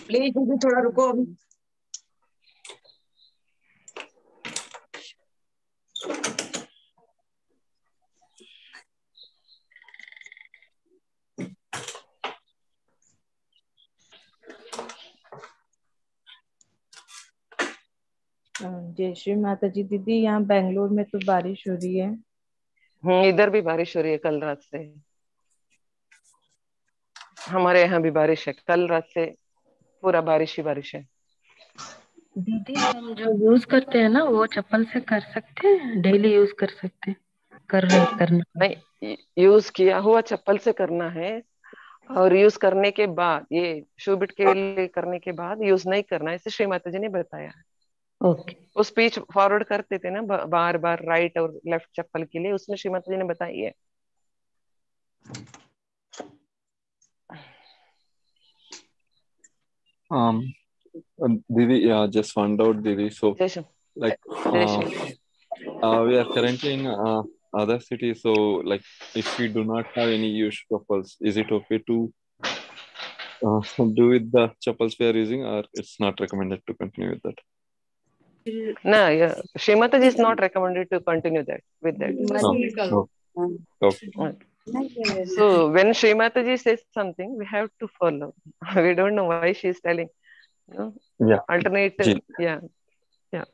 Please दीदी थोड़ा रुको अभी। जय श्री माता जी। दीदी यहाँ बेंगलोर में तो बारिश हो रही है। इधर भी बारिश हो रही है कल रात से। हमारे यहाँ भी बारिश है, कल रात से पूरा बारिश ही बारिश है। दीदी हम जो यूज करते हैं ना वो चप्पल से कर सकते हैं, डेली यूज कर सकते हैं, करना। नहीं, यूज किया हुआ चप्पल से करना है। और यूज करने के बाद, ये शू बिट के लिए करने के बाद यूज नहीं करना है, इसे श्री माता जी ने बताया। ओके। वो स्पीच फॉरवर्ड करते थे ना बार बार, राइट और लेफ्ट चप्पल के लिए, उसमें श्री माता जी ने बताई है। Um, Didi, yeah, just found out, Didi. So, जैसे like, जैसे we are currently in other cities. So, like, if we do not have any used chappals, is it okay to do with the chappals we are using, or it's not recommended to continue with that? No, yeah, Shri Mataji is not recommended to continue that with that. Oh, okay. Okay. So when Shri Mataji says something, we have to follow. We don't know why she is telling. No? Yeah. Alternate. जी. Yeah. Yeah.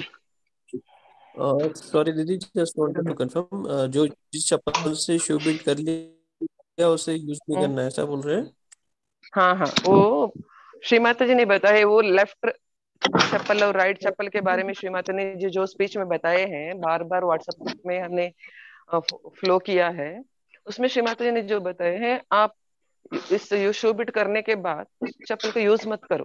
Sorry दीदी, just wanted to confirm, जो जिस चप्पल से शू bit कर लिया उसे use नहीं करना है, ऐसा बोल रहे हैं? हाँ हाँ, वो श्री माता जी ने बताया, वो लेफ्ट चप्पल और राइट चप्पल के बारे में श्री माता ने जो स्पीच में बताए हैं, बार बार व्हाट्सएप ग्रुप में हमने फ्लो किया है, उसमें श्री माता जी ने जो बताए हैं, आप इस शू बिट करने के बाद उस चप्पल को यूज मत करो।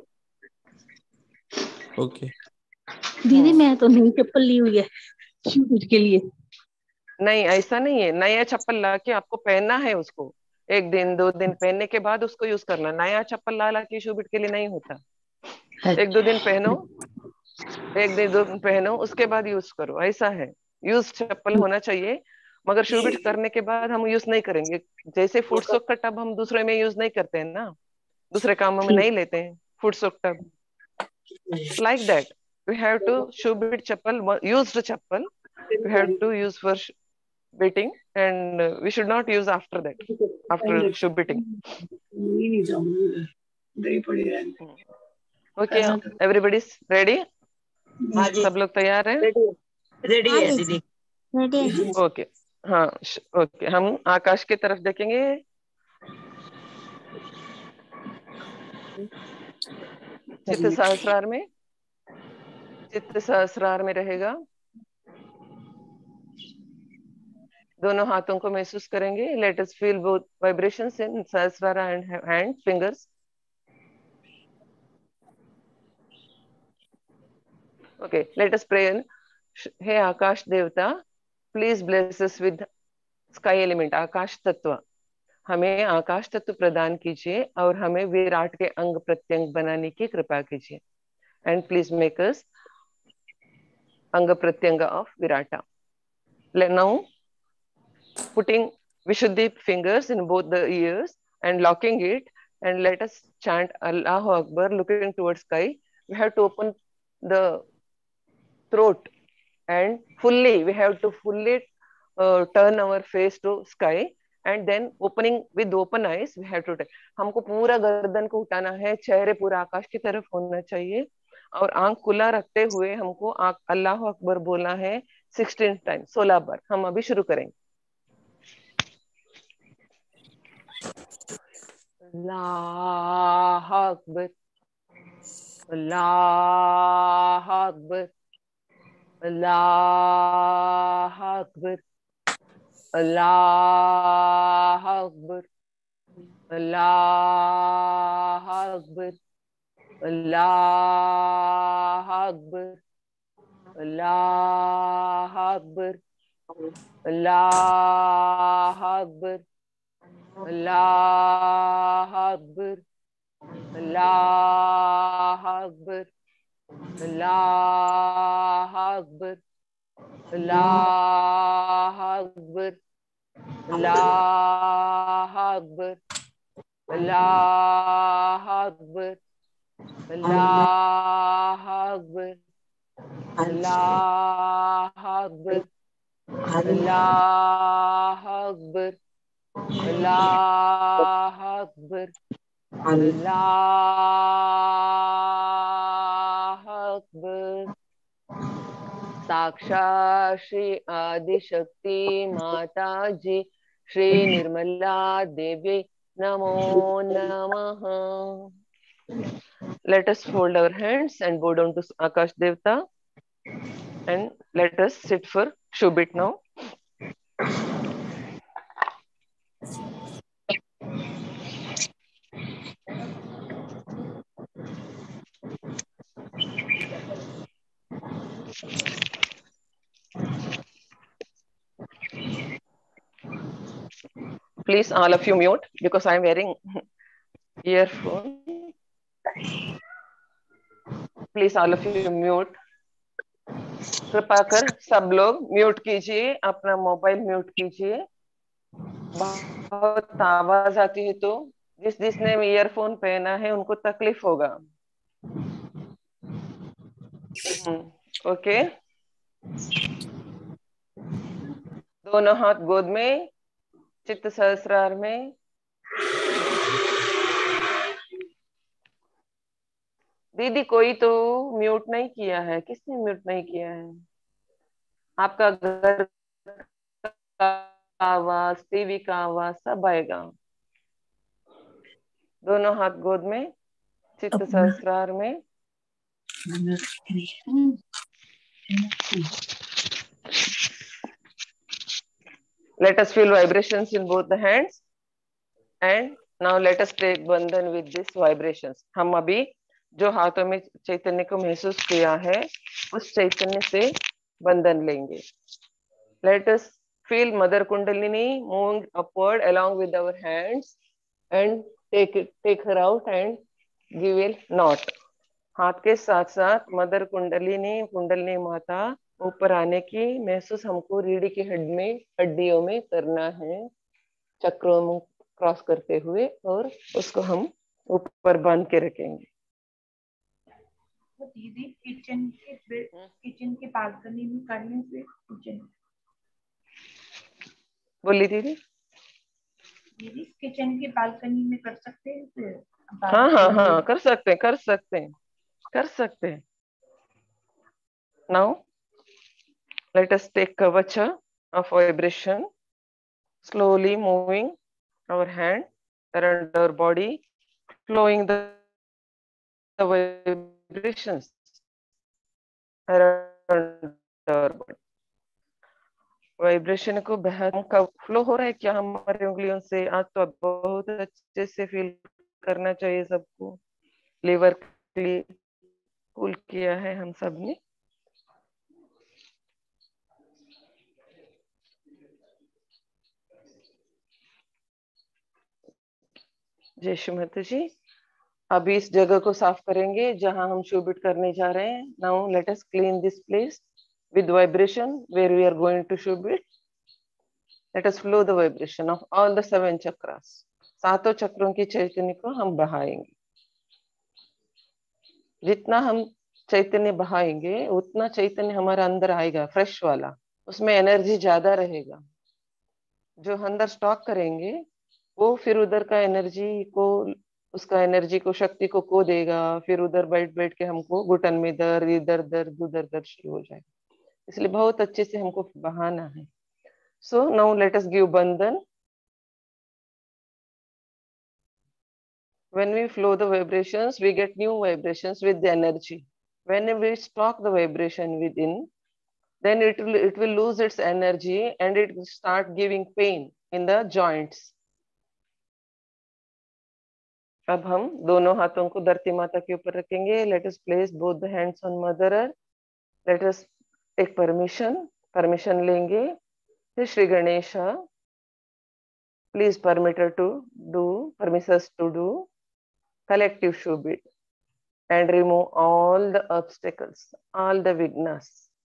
ओके दीदी मैं तो नई चप्पल ली हुई है शू बिट के लिए। नहीं, ऐसा नहीं है, नया चप्पल ला के आपको पहनना है, उसको एक दिन दो दिन पहनने के बाद उसको यूज करना। नया चप्पल ला ला के शू बिट के लिए नहीं होता। एक दो दिन पहनो, एक दिन दो दिन पहनो, उसके बाद यूज करो, ऐसा है। यूज चप्पल होना चाहिए, मगर शू बिट करने के बाद हम यूज नहीं करेंगे। जैसे फुट सोक का टब हम दूसरे में यूज नहीं करते हैं ना, दूसरे कामों में नहीं लेते हैं foot soak tub, like that we have to shoe bit chappal, used chappal we have to use for beating, and we should not use after that, after shoe beating. Okay, everybody's ready? सब लोग तैयार हैं? Ready है दीदी। Okay, हाँ okay, हम आकाश की तरफ देखेंगे। चित्त सहस्रार में रहेगा। दोनों हाथों को महसूस करेंगे। Let us feel both vibrations in Sahasrara and hand fingers. Okay, let us pray. हे आकाश Devata, please bless us with sky element, Akash Tattva. हमें आकाश तत्व प्रदान कीजिए और हमें विराट के अंग प्रत्यंग बनाने की कृपा कीजिए। And please make us anga pratyanga of Virata. Now putting Vishuddhi fingers in both the ears and locking it, and let us chant Allahu Akbar looking towards sky. We have to open the throat, and we have to fully turn our face to sky, and then opening with open eyes we have to हमको पूरा गर्दन को उठाना है, चेहरे पूरा आकाश की तरफ होना चाहिए, और आंख खुला रखते हुए हमको अल्लाह अकबर बोलना है 16 टाइम, 16 बार। हम अभी शुरू करेंगे। अल्लाह अकबर, अल्लाह अकबर, अल्लाह अकबर, अल्लाह अकबर, अल्लाह अकबर, अल्लाह अकबर, अल्लाह अकबर, अल्लाह अकबर, अल्लाह अकबर, अल्लाह अकबर, अल्लाह अकबर, अल्लाह अकबर, अल्लाह अकबर, अल्लाह अकबर, अल्लाह अकबर, अल्लाह अकबर, अल्लाह अकबर, अल्लाह अकबर, अल्लाह अकबर। साक्षात श्री आदिशक्ति माता जी श्री निर्मला देवी नमो नमः। Let us fold our hands and bow down to Akash Devta, and let us sit for Shubit now. Please, all of you mute because I am wearing earphone. Please, all of you mute. कृपा कर सब लोग mute कीजिए, अपना mobile mute कीजिए। बहुत आवाज आती है तो जिसने ईयरफोन पहना है उनको तकलीफ होगा। ओके, दोनों हाथ गोद में, चित्त सहस्रार में। दीदी कोई तो म्यूट नहीं किया है, किसने म्यूट नहीं किया है? आपका घर का आवाज, टीवी का आवाज सब आएगा। दोनों हाथ गोद में, चित्त सहस्रार में। Let us feel vibrations in both the hands, and now let us take बंधन with these vibrations. हम अभी जो हाथों में चैतन्य को महसूस किया है उस चैतन्य से बंधन लेंगे। Let us feel Mother Kundalini moving upward along with our hands and take her out and give a knot. हाथ के साथ साथ मदर कुंडलिनी माता ऊपर आने की महसूस हमको रीढ़ की हड्डियों में करना है, चक्रों में क्रॉस करते हुए, और उसको हम ऊपर बांध के रखेंगे। तो दीदी किचन के बालकनी में करने से बोली दीदी किचन के बालकनी में कर सकते हैं? हाँ हाँ हाँ, कर सकते हैं। Now let us take kavacha of vibration, slowly moving our hand around our body, flowing the vibrations around our body. Vibration को फ्लो हो रहा है क्या हमारे उंगलियों से? आज तो बहुत अच्छे से फील करना चाहिए सबको। लिवर कूल किया है हम सब ने। जय श्री माता जी। अभी इस जगह को साफ करेंगे जहां हम शूबिट करने जा रहे हैं। Now let us clean this place with vibration where we are going to shubit. Let us flow the vibration of all the 7 chakras. सातों चक्रों की चैतन्य को हम बहाएंगे। जितना हम चैतन्य बहाएंगे उतना चैतन्य हमारा अंदर आएगा, फ्रेश वाला, उसमें एनर्जी ज्यादा रहेगा। जो अंदर स्टॉक करेंगे वो फिर उधर का एनर्जी को, उसका एनर्जी को, शक्ति को देगा। फिर उधर बैठ के हमको घुटन में दर्द, इधर दर्द, उधर दर्द शुरू हो जाएगा। इसलिए बहुत अच्छे से हमको बहाना है। So now let us give bandhan. When we flow the vibrations, we get new vibrations with the energy. When we stop the vibration within, then it will lose its energy and it will start giving pain in the joints. अब हम दोनों हाथों को धरती माता के ऊपर रखेंगे। Let us place both the hands on Mother Earth. Let us take permission लेंगे। Shri Ganesha, please permit us to do collective shubit and remove all the obstacles, all the vignas.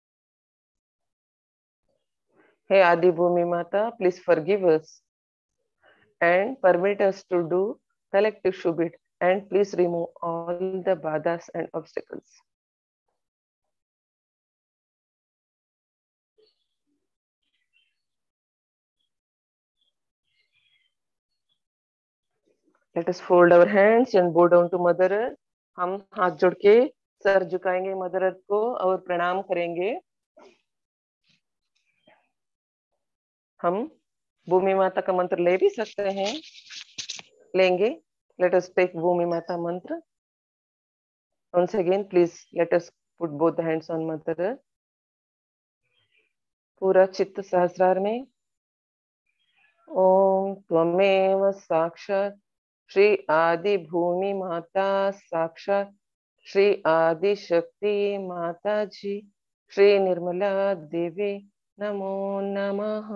Hey Adi Bhumi Mata, please forgive us and permit us to do collective shubit and please remove all the badhas and obstacles. Let us fold our hands and bow down to Mother Earth. हम हाथ जोड़ के sir झुकाएंगे mother earth को और प्रणाम करेंगे. हम भूमि माता का मंत्र ले भी सकते हैं, लेंगे. Let us take भूमि माता मंत्र. Once again, please let us put both the hands on Mother Earth. पूरा चित्त सहस्रार में ओम त्वमेव साक्षात् श्री आदि भूमि माता साक्षात् श्री आदि शक्ति माता जी श्री निर्मला देवी नमो नमः.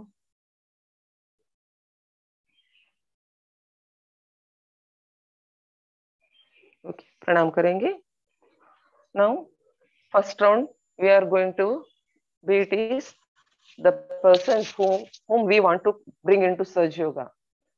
ओके, प्रणाम करेंगे. Now first round we are going to beat is the persons whom we want to bring into Surge Yoga.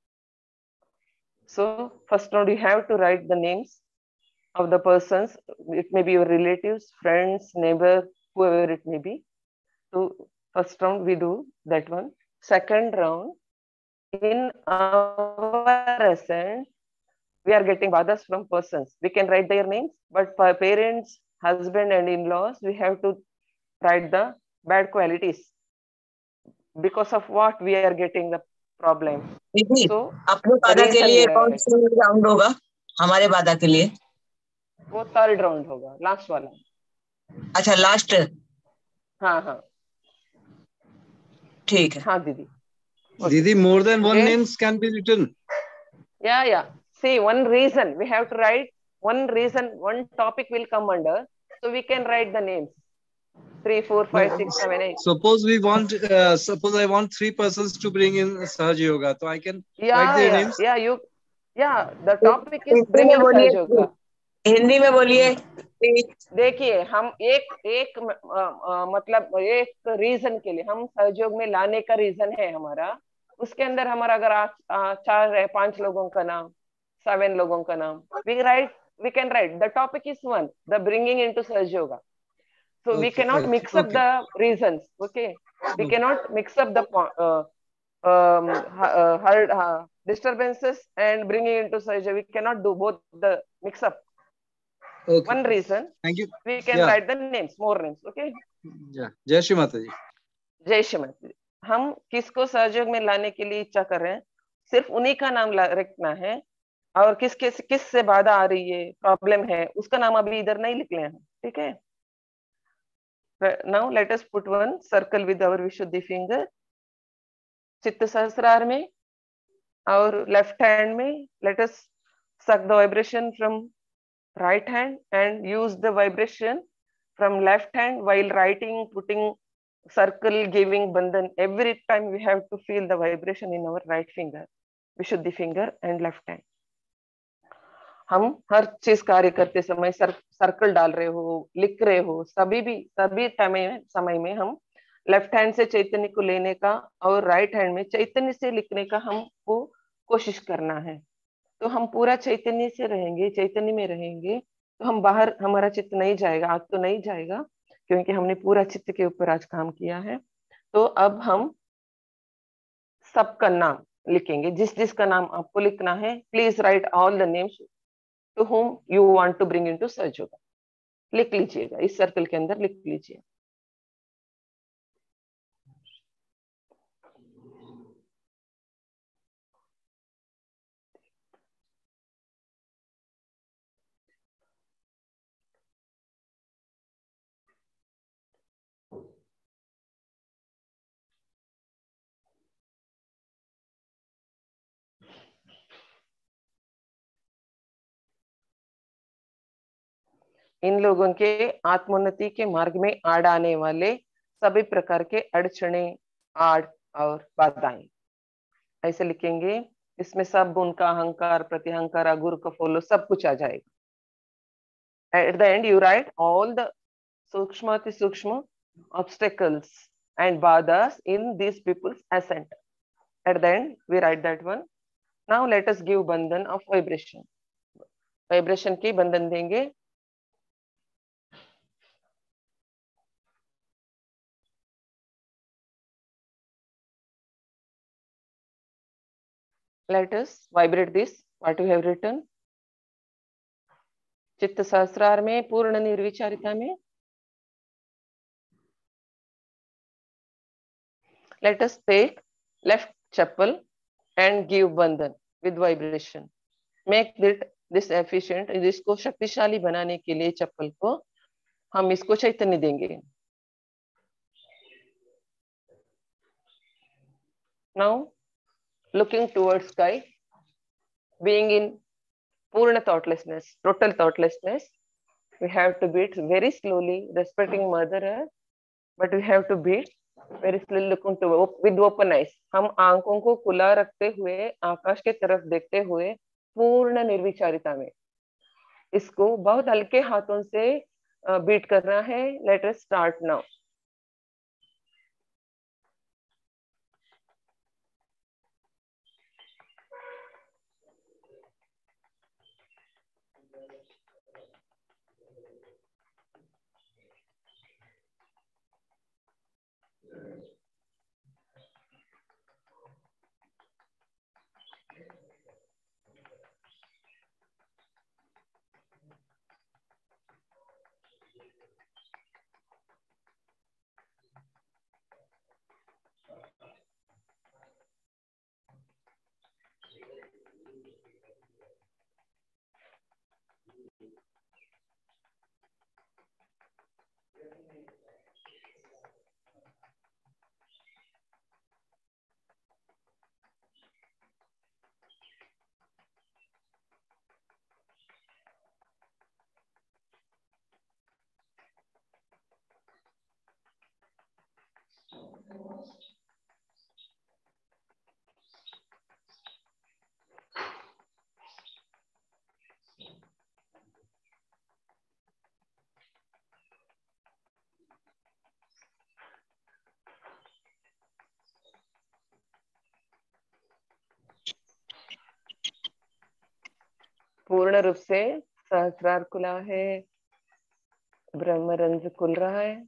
So first round you have to write the names of the persons. It may be your relatives, friends, neighbor, whoever it may be. So first round we do that one. Second round, in our ascent, we are getting badhas from persons. We can write their names, but for parents, husband and in-laws, we have to write the bad qualities. Because of what we are getting the problem. दीदी, So अपने बाधा के लिए कौन सा round होगा? हमारे बाधा के लिए वो थर्ड राउंड होगा, लास्ट वाला. अच्छा, लास्ट. हाँ हाँ ठीक है. हाँ दीदी. Didi, more than one Okay. names can be written. Yeah. See, one reason we have to write. One reason, one topic will come under. So we can write the names. 3, 4, 5, 6, 7, 8. Suppose we want, suppose I want 3 persons to bring in Sahaja Yoga, so I can write their names. The topic is bringing Sahaja Yoga. Hindi में बोलिए. देखिए, हम एक मतलब एक reason के लिए हम सहयोग में लाने का रीजन है हमारा. उसके अंदर हमारा अगर 4 है, 5 लोगों का नाम, 7 लोगों का नाम, we can write. The topic is one, the bringing into Sahaja Yoga. So we cannot mix up the reasons. Okay, we cannot mix up the disturbances and bringing into Sahaja. We cannot do both the mix up. Okay. One reason. Thank you. We can write the names, more names. Okay. Yeah. Jai Shri Mata Ji. जय श्री माता जी. हम किसको सहयोग में लाने के लिए इच्छा कर रहे हैं, सिर्फ उन्हीं का नाम रखना है. और किस से बाधा आ रही है, प्रॉब्लम है, उसका नाम अभी इधर नहीं लिख ले हैं. ठीक है. Now let us put one circle with our Vishuddhi finger. चित्त सहस्रार में और लेफ्ट हैंड में. Let us suck the vibration from right hand and use the vibration from left hand while writing, putting circle, giving bandhan. Every time we have to feel the vibration in our right finger, Vishuddhi finger and left hand. हम हर चीज कार्य करते समय circle डाल रहे हो, लिख रहे हो, सभी समय में हम लेफ्ट हैंड से चैतन्य को लेने का और राइट हैंड में चैतन्य से लिखने का हमको कोशिश करना है. तो हम पूरा चैतन्य से रहेंगे, चैतन्य में रहेंगे, तो हम बाहर हमारा चित्त नहीं जाएगा. आज तो नहीं जाएगा क्योंकि हमने पूरा चित्त के ऊपर आज काम किया है. तो अब हम सबका नाम लिखेंगे. जिसका नाम आपको लिखना है, please write all the names to whom you want to bring into Sahaja Yoga. लिख लीजिएगा, इस सर्कल के अंदर लिख लीजिए. इन लोगों के आत्मोन्नति के मार्ग में आड़ आने वाले सभी प्रकार के अड़चने, आड़ और बाधाएं ऐसे लिखेंगे. इसमें सब उनका अहंकार, प्रतिअहंकार, अगुरु का फॉलो सब कुछ आ जाएगा. At the end you write all the सूक्ष्माति सूक्ष्म obstacles and badhas in these people's ascent. At the end we write that one. Now let us give bandhan of vibration. Vibration की बंधन देंगे। Let us vibrate this what you have written. चित्त सहस्रार में पूर्ण निर्विचारिता में let us take left chappal and give bandhan with vibration. Make this efficient. इसको शक्तिशाली बनाने के लिए चप्पल को हम इसको चैतन्य देंगे। Now looking towards sky, being in purna thoughtlessness, total thoughtlessness, we have to beat very slowly, respecting Mother Earth, but we have to beat very slowly, looking to with open eyes. हम आंखों को खुला रखते हुए आकाश के तरफ देखते हुए पूर्ण निर्विचारिता में इसको बहुत हल्के हाथों से बीट करना है। Let us start now. पूर्ण रूप से सहस्रार खुला है, ब्रह्मरंध्र खुल रहा है,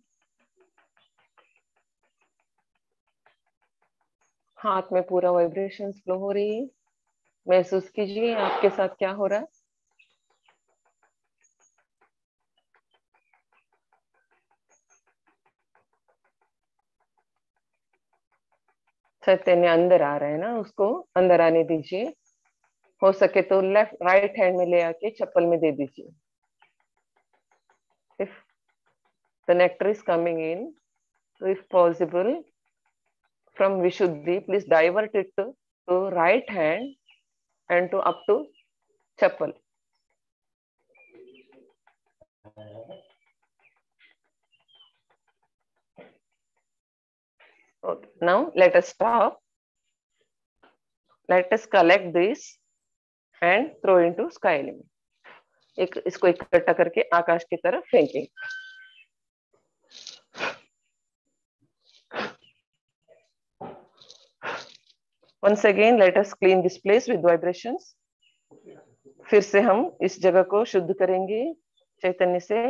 हाथ में पूरा वाइब्रेशन फ्लो हो रही है। महसूस कीजिए आपके साथ क्या हो रहा है। चैतन्य अंदर आ रहा है ना, उसको अंदर आने दीजिए। हो सके तो लेफ्ट राइट हैंड में ले आके चप्पल में दे दीजिए। If the nectar is coming in, so if possible from Vishuddhi, please divert it to right hand and to up to chappal. Okay, now let us stop. Let us collect this and throw into sky element. इसको इकट्ठा करके आकाश की तरफ फेंकेंगे। Once again, let us clean this place with vibrations. फिर से हम इस जगह को शुद्ध करेंगे चैतन्य से।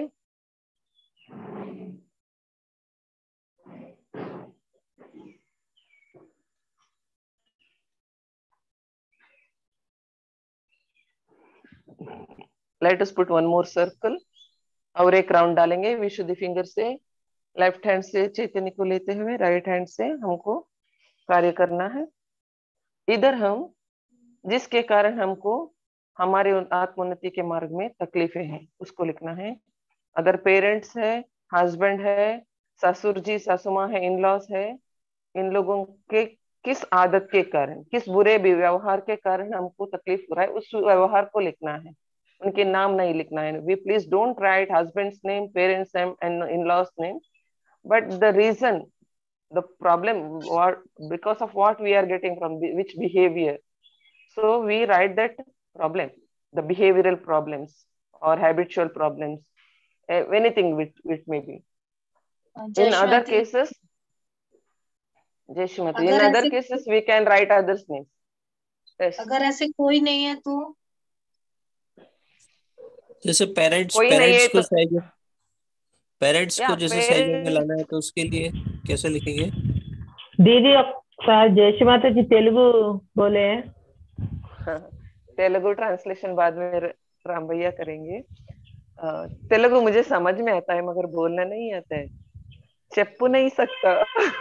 Let us put one more circle. और एक राउंड डालेंगे विशुद्धि फिंगर से। लेफ्ट हैंड से चैतन्य को लेते हुए राइट हैंड से हमको कार्य करना है। इधर हम जिसके कारण हमको हमारे आत्मोन्नति के मार्ग में तकलीफें हैं उसको लिखना है। अगर पेरेंट्स है, हस्बैंड है, ससुर जी सासू माँ है, इन लॉज है, इन लोगों के किस आदत के कारण, किस बुरे व्यवहार के कारण हमको तकलीफ हो रहा है, उस व्यवहार को लिखना है, उनके नाम नहीं लिखना है। We please don't write husband's name, parents name and in laws name, but the reason, the problem, what because of what we are getting from which behavior, so we write that problem, the behavioral problems or habitual problems, anything which may be. In other cases, जय Shrimati, in other cases we can write others names. Yes. अगर ऐसे कोई नहीं है तो जैसे parents कोई नहीं है पेरेंट्स को तो सहयोग पेरेंट्स या को जैसे सहयोग में लाना है तो उसके लिए कैसे लिखेंगे? दीदी ఒకసారి जय माता जी तेलुगु बोले। तेलुगु ट्रांसलेशन बाद में राम भैया करेंगे। तेलुगु मुझे समझ में आता है मगर बोलना नहीं आता है, चप्पू नहीं सकता।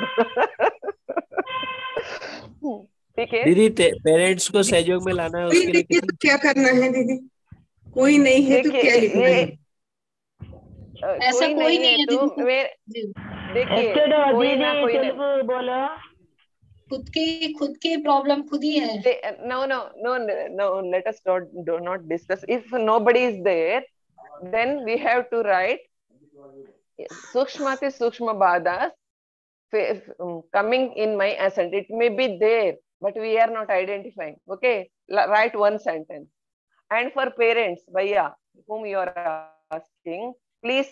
ठीक है। दीदी पेरेंट्स को सहयोग में लाना है कोई उसके लिए नहीं है कैसे तो क्या करना है दीदी? कोई नहीं है तो देखिए क्या लिखना ये है? ऐसा कोई कोई नहीं नहीं है है तो दीदी। मेरे जी, देखिए ఎక్కడ कोई दीदी ना कोई ना तेलुगु बोलो। खुद की प्रॉब्लम खुद ही है। no, let us do not discuss. If nobody is there, then we have to write sukshmati sukshma badas coming in my accent. It may be there, but we are not identifying. Okay, write one sentence. And for parents, bhaiya, whom you are asking, please.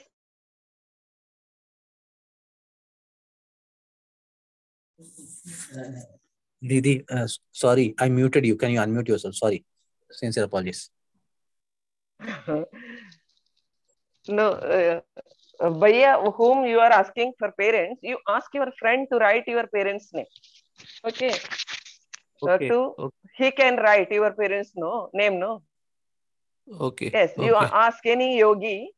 Didi, sorry, I muted you. Can you unmute yourself? Sorry. Sincere apologies. No, bhaiya, whom you are asking for parents, you ask your friend to write your parents' name. Okay. Okay. He can write your parents' name, no? Okay. Yes, you Okay. ask any yogi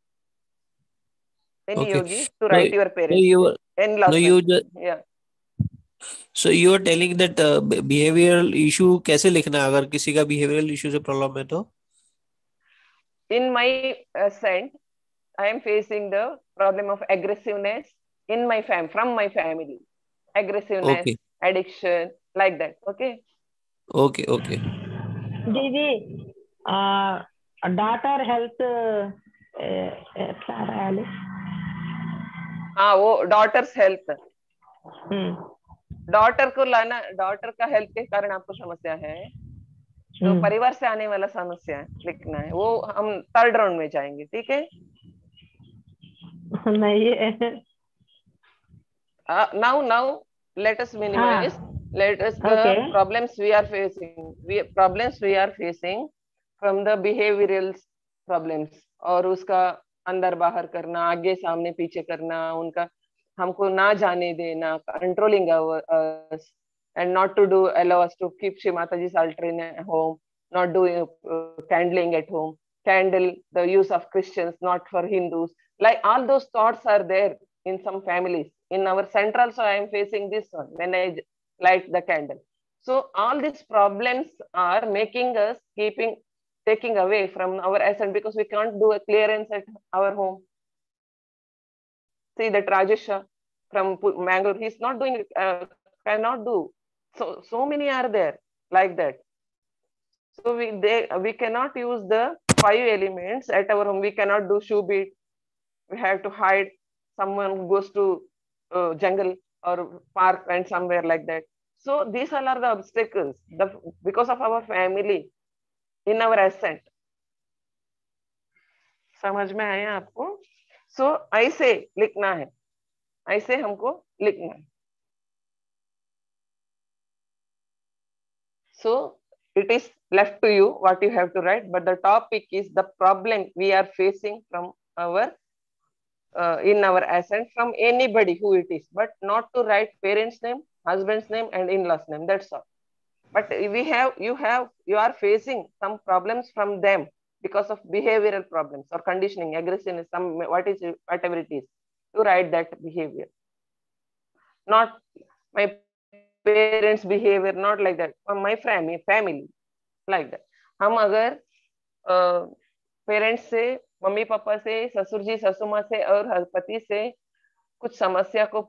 Okay. to write your parents' in-laws name. Yeah. So you are telling that behavioral issue कैसे लिखना है अगर किसी का behavioral issue से problem है तो? In my accent, I am facing the problem of aggressiveness in my from my family. Aggressiveness, Okay. addiction, like that. Okay. Okay. Okay. दीदी డాటర్ హెల్త్ ఎట్లా రాయాలి? हाँ, वो daughters health. डॉटर को लाना, डॉटर का हेल्थ के कारण आपको समस्या है तो परिवार से आने वाला समस्या लिखना है, वो हम थर्ड राउंड में जाएंगे। ठीक है। नहीं now let us minimize, let us the problems we are facing from the behavioral problems, और उसका अंदर बाहर करना, आगे सामने पीछे करना, उनका हमको ना जाने देना, controlling us and not to allow us to keep Shri Mataji's altar in home, not doing candling at home, candle, the use of Christians, not for Hindus, like all those thoughts are there in some families. In our center also I am facing this one when I light the candle. So all these problems are making us taking away from our essence, because we can't do a clearance at our home. See that Rajesh from Mangalore, he's not doing, cannot do. So many are there like that. So we cannot use the 5 elements at our home. We cannot do shoe beat. We have to hide. Someone goes to jungle or park and somewhere like that. So these all are the obstacles because of our family in our ascent. समझ में आया आपको? सो ऐसे लिखना है, ऐसे हमको लिखना है. So it is left to you what you have to write, but the topic is the problem we are facing from our in our ascent, from anybody who it is, but not to write parents' name, husband's name, and in-laws name. That's all. But you are facing some problems from them because of behavioral problems or conditioning, aggression, whatever it is. To write that behavior, not my parents' behavior, not like that. From my family, like that. हम अगर parents से, mummy papa से, ससुर जी ससुर माँ से और पति से कुछ समस्या को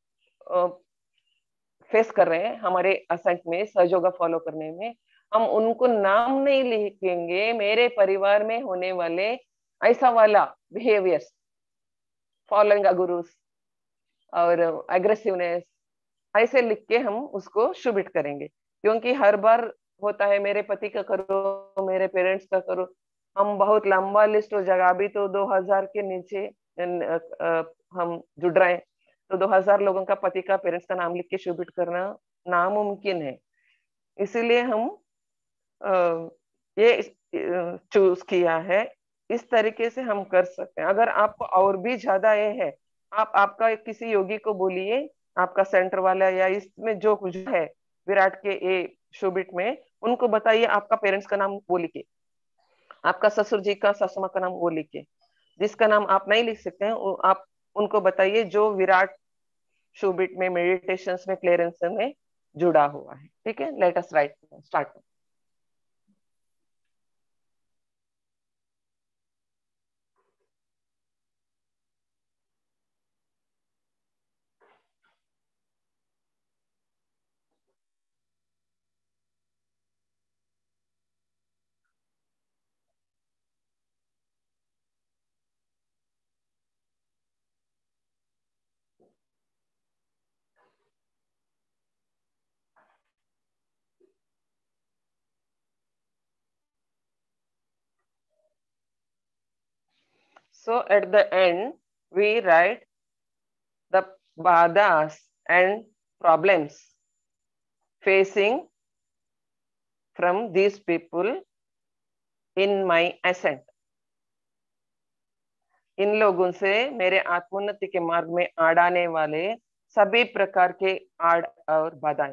फेस कर रहे हैं हमारे असेंट में, सहयोगा फॉलो करने में, हम उनको नाम नहीं लिखेंगे, मेरे परिवार में होने वाले ऐसा वाला बिहेवियर्स, फॉलोइंग गुरुस और एग्रेसिवनेस, ऐसे लिख के हम उसको शुभित करेंगे. क्योंकि हर बार होता है मेरे पति का करो, मेरे पेरेंट्स का करो, हम बहुत लंबा लिस्ट हो जाएगा. अभी तो 2000 के नीचे हम जुड़ रहे हैं, तो 2000 लोगों का पति का पेरेंट्स का नाम लिख के शुभित करना नामुमकिन है. इसीलिए हम ये चूज किया है इस तरीके से हम कर सकते हैं। अगर आपको और भी ज्यादा ये है, आप आपका किसी योगी को बोलिए, आपका सेंटर वाला या इसमें जो कुछ है विराट के ये शोबिट में, उनको बताइए आपका पेरेंट्स का नाम वो लिखिए, आपका ससुर जी का सासू माँ का नाम वो लिखिए, जिसका नाम आप नहीं लिख सकते हैं आप उनको बताइए जो विराट शोबिट में मेडिटेशंस में क्लियरेंस में जुड़ा हुआ है। ठीक है, let us right start. So at the end, we write the badhas and problems facing from these people in my ascent. इन लोगों से मेरे आत्मोन्नति के मार्ग में आड़ आने वाले सभी प्रकार के आड़ और बाधाएं।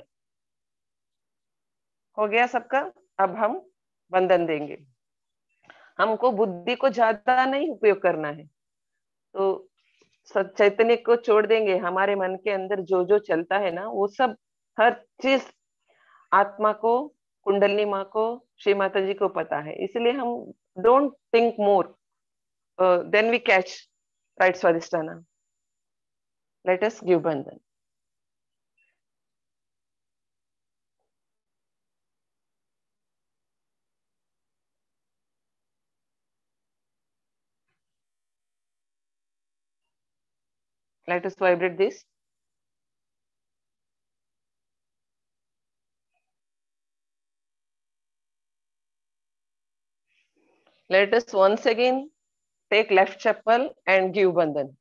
हो गया सबका? अब हम बंधन देंगे। हमको बुद्धि को ज्यादा नहीं उपयोग करना है, तो चैतन्य को छोड़ देंगे। हमारे मन के अंदर जो जो चलता है ना, वो सब हर चीज आत्मा को, कुंडलिनी माँ को, श्री माता जी को पता है। इसलिए हम don't think more, then we catch right Swadishthana. Let us give bandhan. Let us vibrate this. Let us once again take left chappal and give बंधन।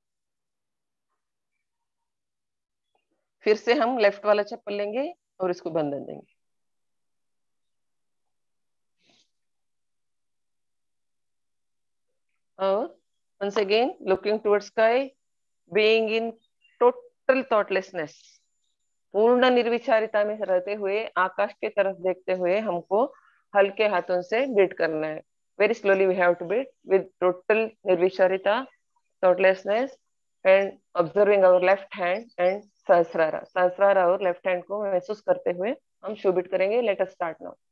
फिर से हम लेफ्ट वाला चप्पल लेंगे और इसको बंधन देंगे। और once again looking towards sky, being in total thoughtlessness, पूर्ण निर्विचारिता में रहते हुए आकाश के तरफ देखते हुए हमको हल्के हाथों से बीट करना है। Very slowly we have to beat with total निर्विचारिता, thoughtlessness and observing our left hand and सहस्रारा। सहस्रारा और लेफ्ट हैंड को महसूस करते हुए हम शो बीट करेंगे। Let us start now.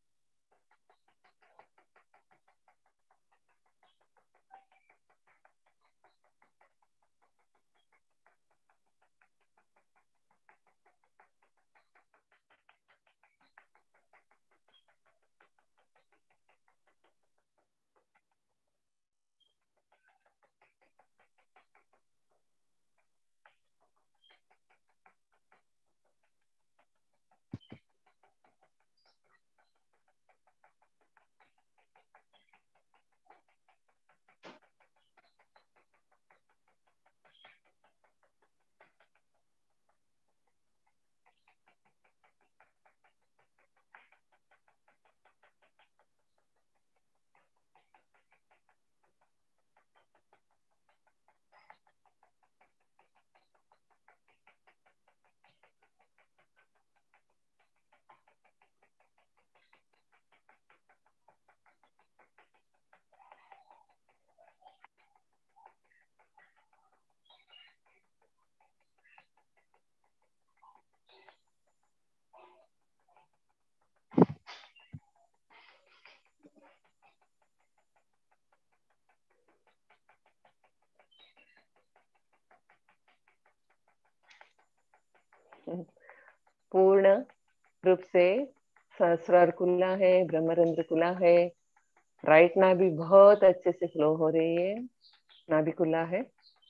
पूर्ण रूप से सहस्रार खुला है, ब्रह्मरंध्र खुला है, राइट नाभि बहुत अच्छे से फ्लो हो रही है, नाभि खुला है।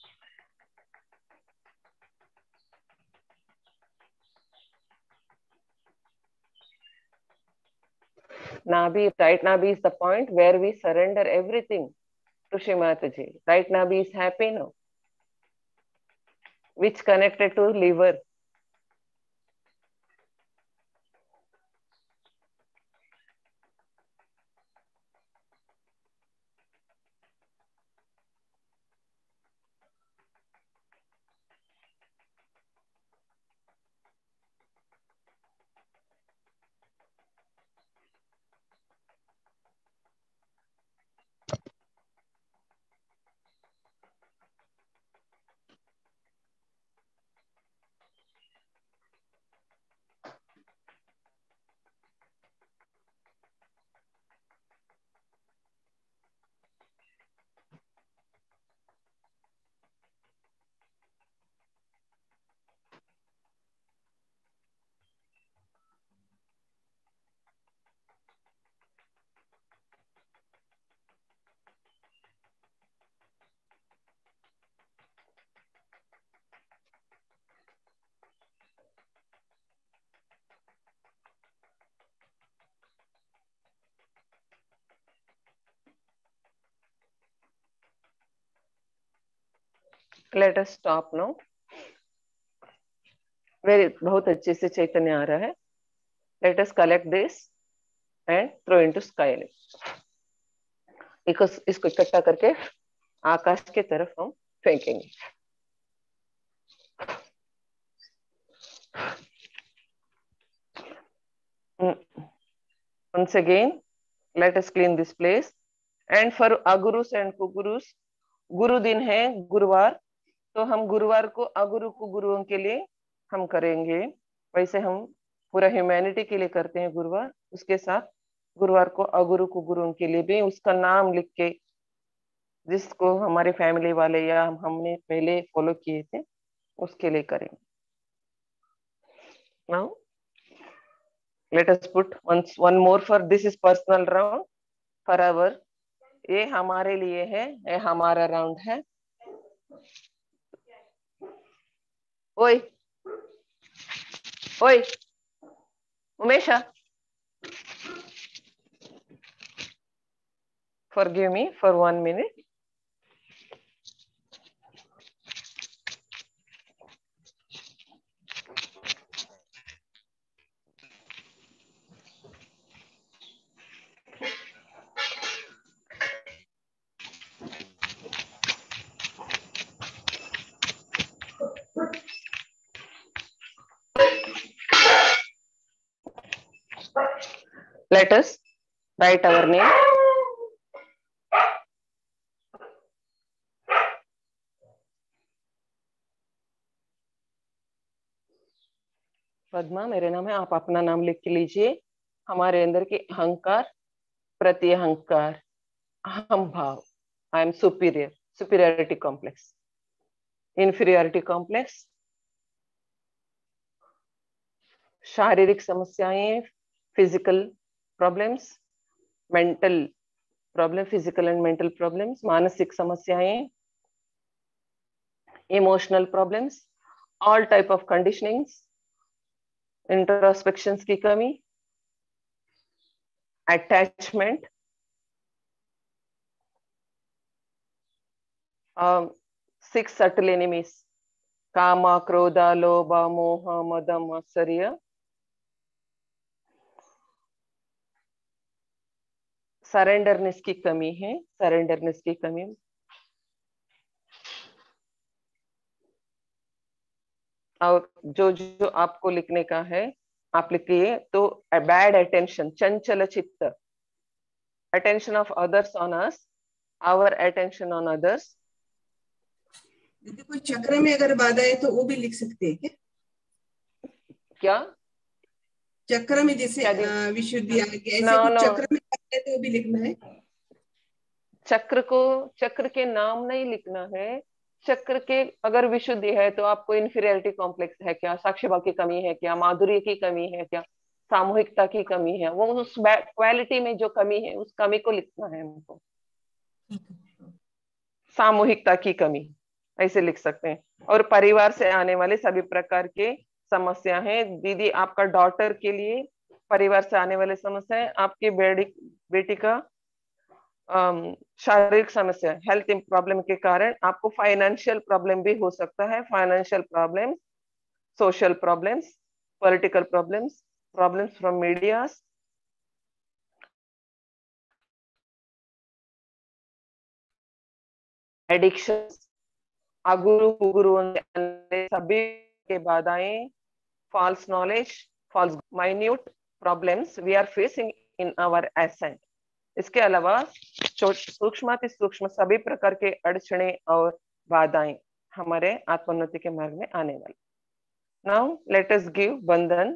Nabi, right Nabi is the point where we surrender everything to Shri Mataji. Right Nabi is happy now, which connected to liver. Let us stop now. बहुत अच्छे से चैतन्य आ रहा है. Let us collect this and throw into sky. इसको इकट्ठा करके आकाश के तरफ हम फेंकेंगे. Once again, let us clean this place. And for agurus and kugurus, गुरु दिन है गुरुवार, तो हम गुरुवार को अगुरु कुगुरुओं के लिए हम करेंगे. वैसे हम पूरा ह्यूमैनिटी के लिए करते हैं गुरुवार, उसके साथ गुरुवार को अगुरु कुगुरुओं के लिए भी उसका नाम लिख के, जिसको हमारे फैमिली वाले या हमने पहले फॉलो किए थे उसके लिए करेंगे. Now let us put one more for this is personal round for our, ये हमारे लिए है, ये हमारा राउंड है. ओए ओए Umesha, forgive me for 1 minute. Let us write our name. Padma मेरे नाम है, आप अपना नाम लिख के लीजिए. हमारे अंदर के अहंकार, प्रति अहंकार, अहम भाव, I am superior, superiority complex, inferiority complex, शारीरिक समस्याएं, physical problems, mental problem, physical and mental problems, मानसिक समस्याएं, emotional problems, all type of conditionings, introspections की कमी, अटैचमेंट, सिक्स सटल एनिमीज, काम, क्रोध, लोभ, मोह, मद, मत्सर्य, सरेंडरनेस की कमी है, सरेंडरनेस की कमी. और जो जो आपको लिखने का है आप लिखिए. तो बैड अटेंशन, चंचल चित्त, attention of others on us, our attention on others. दीदी कोई चक्र में अगर बाधा है तो वो भी लिख सकते हैं क्या? क्या चक्र में जैसे विशुद्धि आ गया, ऐसे कुछ चक्र में बाधा है तो वो भी लिखना है? चक्र को, चक्र के नाम नहीं लिखना है. चक्र के अगर विशुद्धि है तो आपको इन्फीरियरिटी कॉम्प्लेक्स है क्या, साक्षी भाव की कमी है क्या, माधुर्य की कमी है क्या, सामूहिकता की कमी है, वो उस क्वालिटी में जो कमी है उस कमी को लिखना है हमको. सामूहिकता की कमी ऐसे लिख सकते हैं. और परिवार से आने वाले सभी प्रकार के समस्या है. दीदी आपका डॉटर के लिए परिवार से आने वाले समस्या है, आपकी बेटी का शारीरिक समस्या, हेल्थ प्रॉब्लम के कारण आपको फाइनेंशियल प्रॉब्लम भी हो सकता है. Financial problem, social problems, political problems, problems from media, addiction, अगुरु कुगुरुओं सभी के बाधाएं, false knowledge, false minute problems we are facing in our ascent. इसके अलावा सूक्ष्माति सूक्ष्म सभी प्रकार के अड़चने और बाधाएं हमारे आत्मोन्नति के मार्ग में आने वाले. Now let us give बंधन.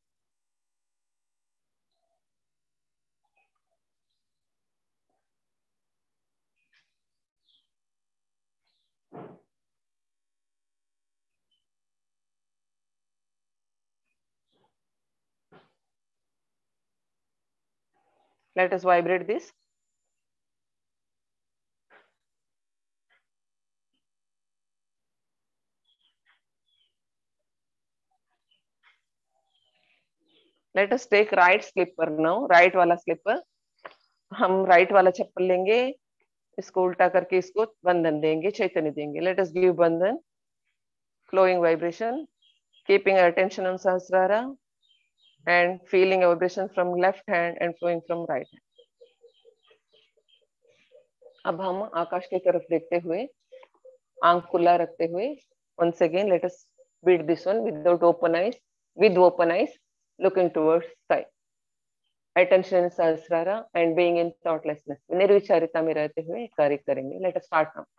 Let us vibrate this. Let us take right slipper now. Right वाला स्लीपर, हम राइट वाला चप्पल लेंगे इसको उल्टा करके इसको बंधन देंगे, चैतन्य देंगे. Let us give bandhan, flowing vibration, keeping our attention on Sahasrara and feeling a vibration from left hand and flowing from right hand. अब हम आकाश की तरफ देखते हुए, आंख खुला रखते हुए, once again let us beat this one without open eyes, with open eyes, looking towards sky. Attention in Sahasrara and being in thoughtlessness. निर्विचारिता में रहते हुए कार्य करेंगे. Let us start now.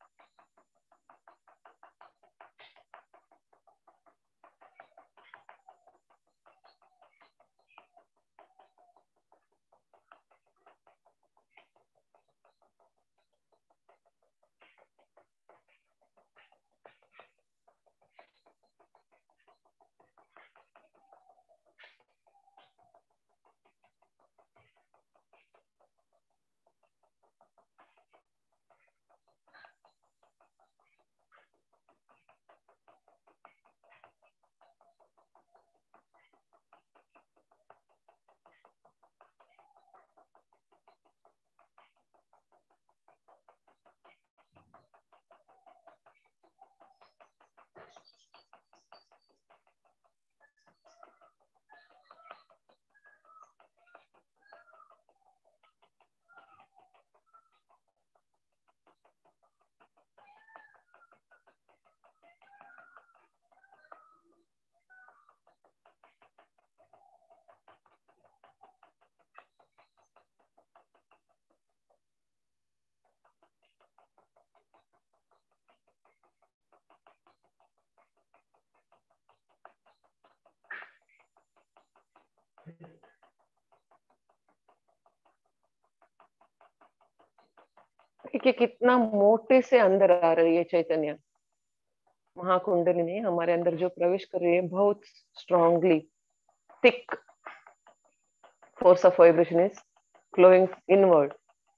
देखिए कितना मोटे से अंदर आ रही है चैतन्य. महाकुंडलिनी हमारे अंदर जो प्रवेश कर रही है, बहुत strongly, thick force of vibration is flowing inward.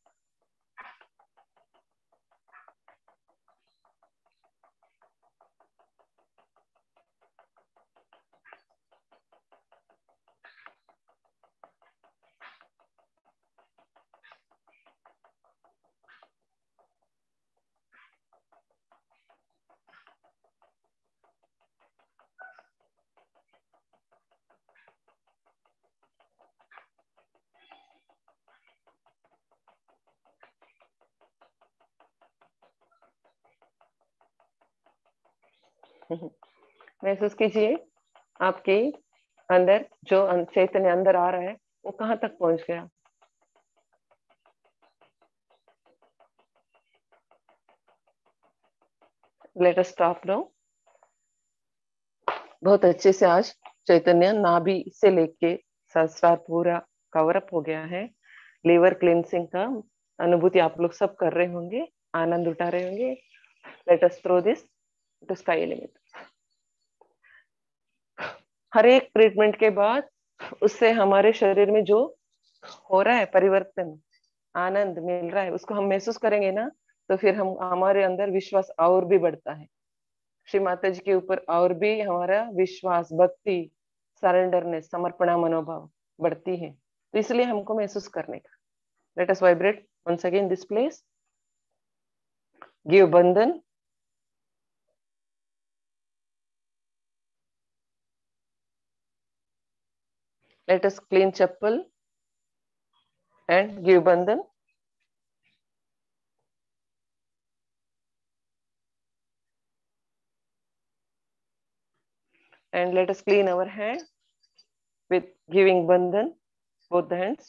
महसूस कीजिए आपके अंदर जो चैतन्य अंदर आ रहा है वो कहाँ तक पहुंच गया. Let us stop now. बहुत अच्छे से आज चैतन्य नाभि से लेके सहस्रार पूरा कवर अप हो गया है. लीवर क्लींसिंग का अनुभूति आप लोग सब कर रहे होंगे, आनंद उठा रहे होंगे. Let us throw this to sky element. हर एक ट्रीटमेंट के बाद उससे हमारे शरीर में जो हो रहा है परिवर्तन, आनंद मिल रहा है, उसको हम महसूस करेंगे ना, तो फिर हम हमारे अंदर विश्वास और भी बढ़ता है. श्री माता जी के ऊपर और भी हमारा विश्वास, भक्ति, सरेंडरनेस, समर्पणा मनोभाव बढ़ती है. तो इसलिए हमको महसूस करने का. Let us vibrate once again this place. Give बंधन. Let us clean chappal and give bandhan. And let us clean our hand with giving bandhan, both the hands.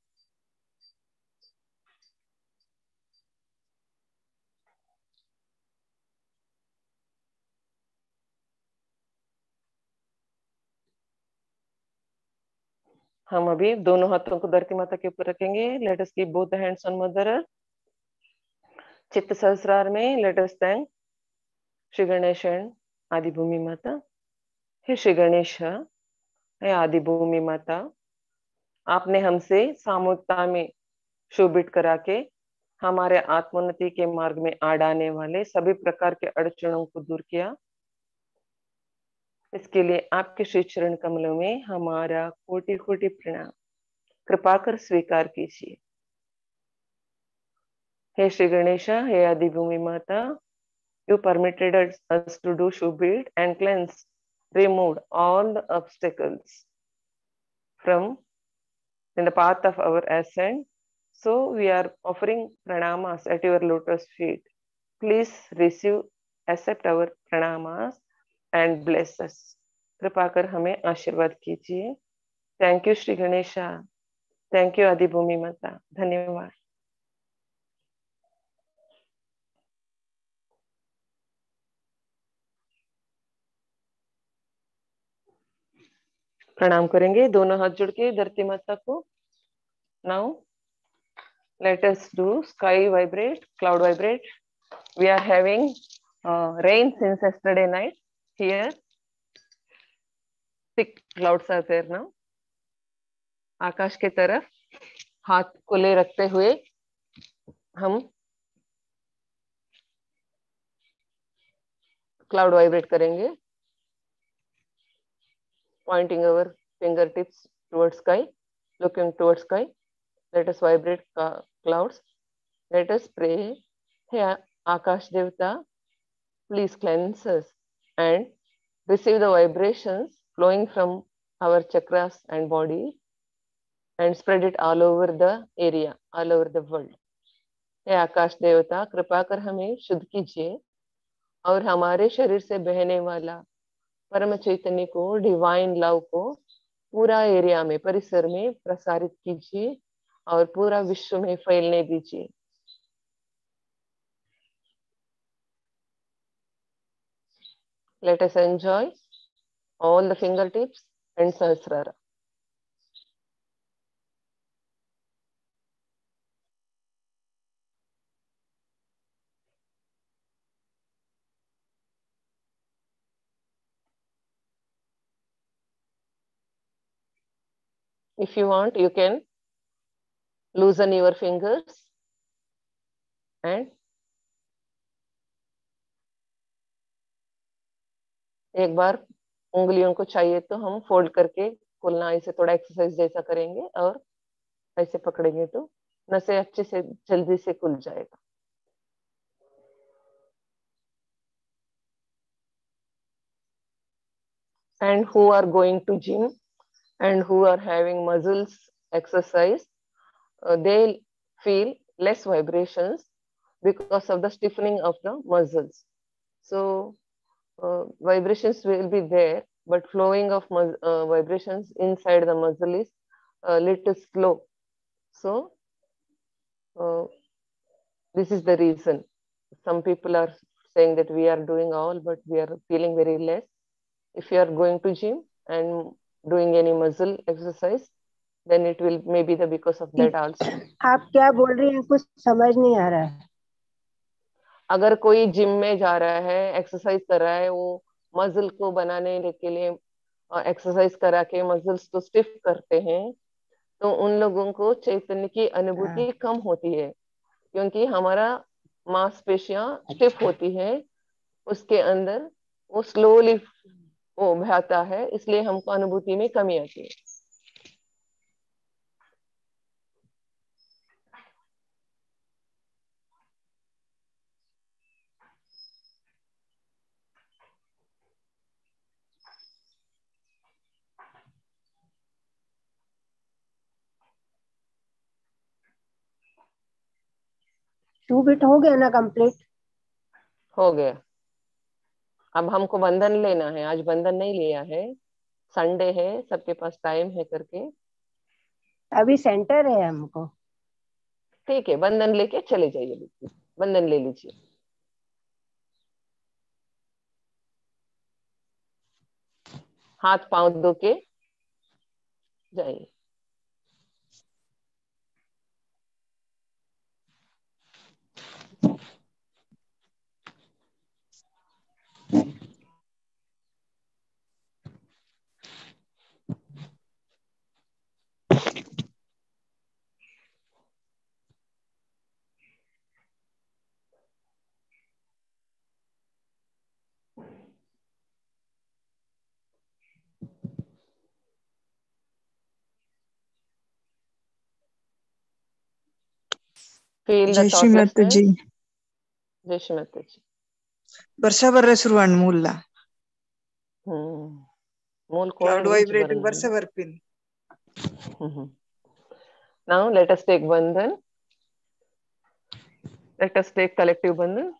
हम अभी दोनों हाथों को धरती माता के ऊपर रखेंगे. Let us keep both the hands on mother earth. चित्त सहस्रार में let us thank Shri Ganesh and Adi Bhumi माता. हे श्री गणेश, हे आदि भूमि माता, आपने हमसे सामूहिकता में शोभित करा के हमारे आत्मोन्नति के मार्ग में आड़ाने वाले सभी प्रकार के अड़चनों को दूर किया. इसके लिए आपके श्री चरण कमलों में हमारा कोटि कोटि प्रणाम. कृपा कर स्वीकार कीजिए. हे श्री गणेशा, हे आदिभूमि माता, you permitted us to do Shubhit and cleanse, removed all the obstacles from in the path of our ascent. So we are offering pranamas at your lotus feet. Please receive, accept our pranamas and bless us. कृपा कर हमें आशीर्वाद कीजिए. Thank you Shri Ganesha. Thank you Adibhumi Mata. धन्यवाद. प्रणाम करेंगे दोनों हाथ जोड़ के धरती माता को. Now let us do sky vibrate, cloud vibrate. We are having rain since yesterday night here. Thick clouds are there now. आकाश के तरफ हाथ खुले रखते हुए हम क्लाउड वाइब्रेट करेंगे. Pointing our fingertips towards sky, looking towards sky. Let us vibrate clouds. Let us pray. Hey Akash Devta, please cleanse us and receive the vibrations flowing from our chakras and body and spread it all over the area, all over the world. हे आकाश देवता, कृपा कर हमें शुद्ध कीजिए और हमारे शरीर से बहने वाला परम चैतन्य को, डिवाइन लव को पूरा एरिया में, परिसर में प्रसारित कीजिए और पूरा विश्व में फैलने दीजिए. Let us enjoy all the fingertips and Sahasrara. If you want, you can loosen your fingers and एक बार उंगलियों को चाहिए तो हम फोल्ड करके खोलना, ऐसे थोड़ा एक्सरसाइज जैसा करेंगे और ऐसे पकड़ेंगे तो नसें अच्छे से जल्दी से खुल जाएगा. And who are going to gym and who are having muscles exercise, they feel less vibrations because of the stiffening of the muscles. So vibrations will be there, but flowing of vibrations inside the muscle is a little slow. So this is the reason. Some people are saying that we are doing all, but we are feeling very less. If you are going to gym and doing any muscle exercise, then it will maybe the because of that also. आप क्या बोल रही हैं, कुछ समझ नहीं आ रहा है. अगर कोई जिम में जा रहा है, एक्सरसाइज कर रहा है, वो मसल को बनाने के लिए एक्सरसाइज करा के मसल्स को स्टिफ करते हैं, तो उन लोगों को चैतन्य की अनुभूति कम होती है, क्योंकि हमारा मांसपेशियां स्टिफ होती है, उसके अंदर वो स्लोली वो बहता है, इसलिए हमको अनुभूति में कमी आती है. शूबिट हो गया ना कंप्लीट? हो गया. अब हमको बंधन लेना है. आज बंधन नहीं लिया है, संडे है, सबके पास टाइम है करके. अभी सेंटर है हमको. ठीक है, बंधन लेके चले जाइए. बंधन ले लीजिए. हाथ पांव धो के जाइए. Feel the जय श्री माता जी। thoughtlessness. जय श्री माता जी. वर्षा बरसुरवान मूला मूल क्लाउड कोण वाइब्रेटिंग वर्षा वर्पिन. Now let us take bandhan. Let us take collective bandhan.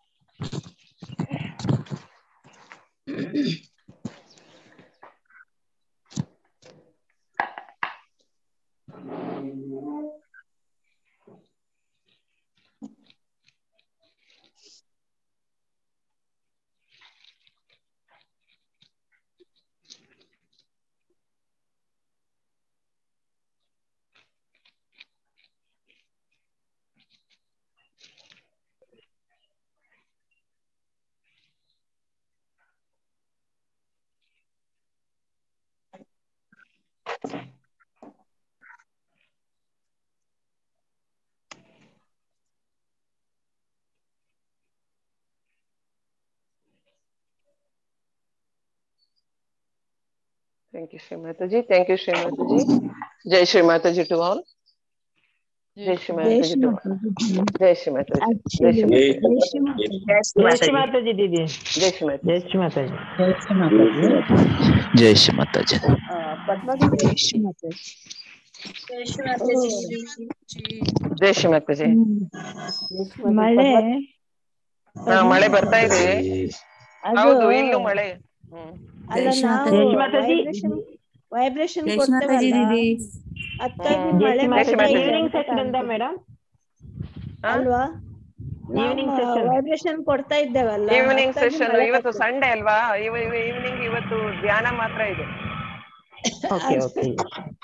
Thank you, Shri Mataji. Thank you, Shri Mataji. Jai Shri Mataji to all. Jai Shri Mataji to all. Jai Shri Mataji. Jai Shri Mataji. जय श्री माता जी दीदी. Jai Shri Mataji. जय श्री माता जी. जय श्री माता जी. जय श्री माता जी. पद्मा दीदी. जय श्री माता जी. जय श्री माता जी. Jai Shri Mataji. ಮಳೆ ಮಳೆ ಬರ್ತಾ ಇದೆ. ಹೌದು, ಇಲ್ಲೂ ಮಳೆ. ಅಲ್ಲ, ನಾವು ವೈಬ್ರೇಷನ್ ಕೊಡ್ತೇವಲ್ಲ, ಅದಕ್ಕಾಗಿ ಮಳೆ ಈವ್ನಿಂಗ್ ಸೆಷನ್ ಇಂದ ಮೇಡಮ್ ಅಲ್ವಾ? ಈವ್ನಿಂಗ್ ಸೆಷನ್ ವೈಬ್ರೇಷನ್ ಕೊಡ್ತಾ ಇದ್ದೇವಲ್ಲ. ಈವ್ನಿಂಗ್ ಸೆಷನ್ ಇವತ್ತು ಸಂಡೇ ಅಲ್ವಾ? ಈವ್ನಿಂಗ್ ಇವತ್ತು ಧ್ಯಾನ ಮಾತ್ರ ಇದೆ. Okay okay